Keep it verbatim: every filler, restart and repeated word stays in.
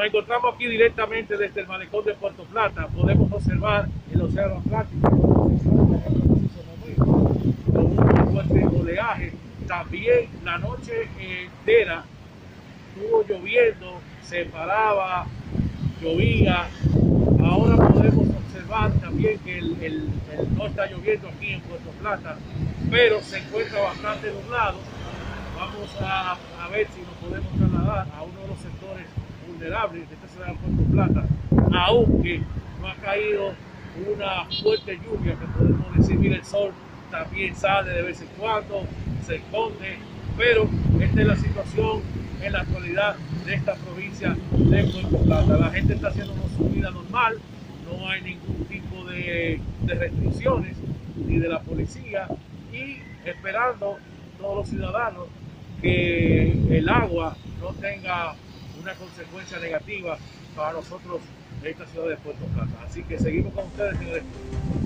encontramos aquí directamente desde el malecón de Puerto Plata. Podemos observar el océano Atlántico con un fuerte oleaje. También la noche entera estuvo lloviendo, se paraba, llovía. Ahora podemos observar también que el, el, el, no está lloviendo aquí en Puerto Plata, pero se encuentra bastante nublado. Vamos a, a ver si nos podemos trasladar a uno de los sectores vulnerables de esta ciudad de Puerto Plata, aunque no ha caído una fuerte lluvia, que podemos decir, mira, el sol también sale de vez en cuando, se esconde, pero esta es la situación en la actualidad de esta provincia de Puerto Plata. La gente está haciendo su vida normal, no hay ningún tipo de, de restricciones ni de la policía, y esperando todos los ciudadanos que el agua no tenga una consecuencia negativa para nosotros de esta ciudad de Puerto Plata. Así que seguimos con ustedes en el estudio.